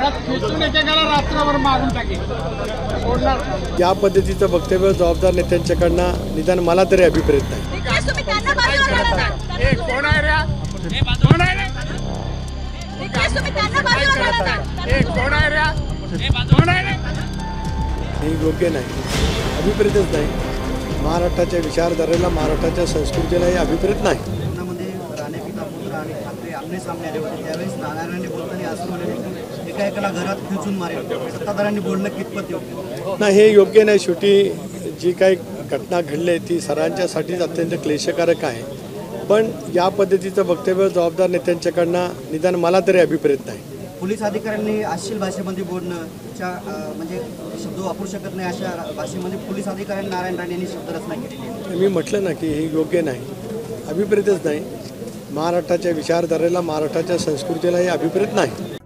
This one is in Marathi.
घरात खेचून एकेकाला रात्रभर मारून टाकेल सोडणार. या पद्धतीचं वक्तव्य जबाबदार नेत्यांच्याकडनं निदान मला तरी अभिप्रेत नाही. कोण आहे रे? कोण आहे रे? कोण आहे रे? कोण आहे रे? हे योग्य नाही, अभिप्रेतच नाही. महाराष्ट्राच्या विचारधारेला, महाराष्ट्राच्या संस्कृतीला हे अभिप्रेत नाही. कोकणामध्ये राणे पिता पुत्र आणि ठाकरे आमने सामने आले होते. त्यावेळेस नारायणांनी बोलताना असं म्हणाले की एका एकाला घरात खेचून मारेल. सत्ताधाऱ्यांनी बोलणं कितपत योग्य नाही, हे योग्य नाही. शेवटी जी काही घटना घडली ती सर्वांच्यासाठीच अत्यंत क्लेशकारक आहे. पण या पद्धतीचं वक्तव्य जबाबदार नेत्यांच्याकडनं निदान मला तरी अभिप्रेत नाही. पोलीस अधिकाऱ्यांनी अश्लील भाषेमध्ये बोलणं म्हणजे शब्द वापरू शकत नाही अशा भाषेमध्ये पोलीस अधिकाऱ्यांनी नारायण राणे यांनी शब्दरचना केलेली आहे. मी म्हटलं ना की हे योग्य नाही, अभिप्रेतच नाही. महाराष्ट्राच्या विचारधारेला, महाराष्ट्राच्या संस्कृतीला हे अभिप्रेत नाही.